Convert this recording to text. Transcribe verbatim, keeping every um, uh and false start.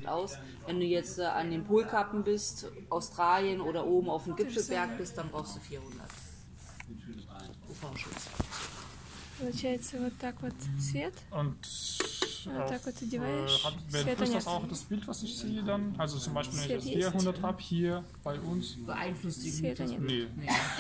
aus. Wenn du jetzt äh, an den Polkappen bist, Australien oder oben auf dem Gipfelberg bist, dann brauchst du vierhundert. U V-Schutz. Получается вот так вот свет. Und Вот так вот äh, одеваешь. hat, Света beeinflusst нет. das auch das Bild, was ich sehe dann? Also zum Beispiel, wenn ich Свет jetzt есть. vierhundert habe, hier bei uns. Beeinflusst dich Света nicht. нет. Nee. Nee.